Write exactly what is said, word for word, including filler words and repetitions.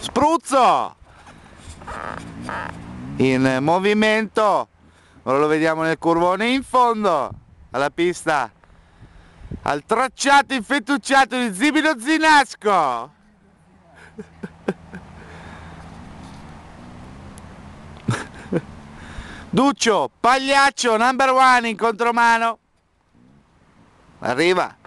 Spruzzo in movimento, ora lo vediamo nel curvone in fondo alla pista, al tracciato infettucciato di Zibino Zinasco. Duccio Pagliaccio number one in contromano, arriva.